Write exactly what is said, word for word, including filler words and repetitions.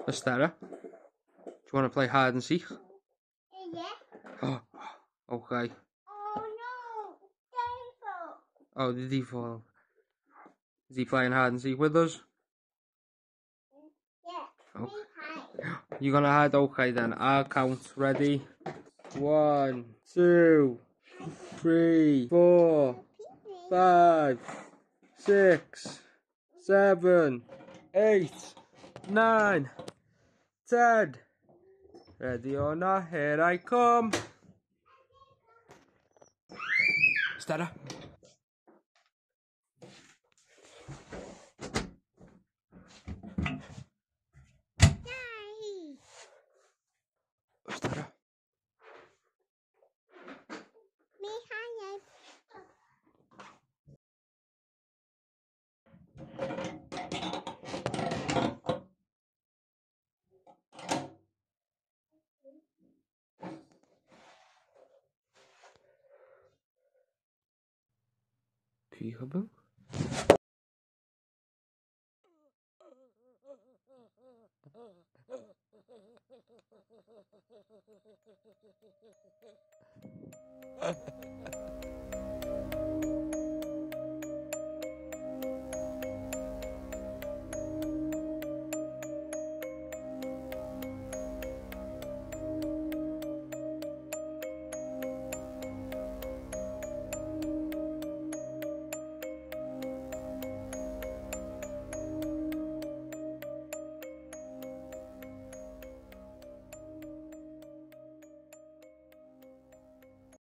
Estella, do you want to play hide and seek? Yeah. Oh, okay. Oh no, David. Oh, did he fall? Is he playing hide and seek with us? Yeah. Okay. We hide. You're gonna hide? Okay then. I'll count. Ready? One, two, three, four, five, six, seven, eight, nine, ten. Ready or not, here I come. Stella. Stella. Me hide. Peekaboo.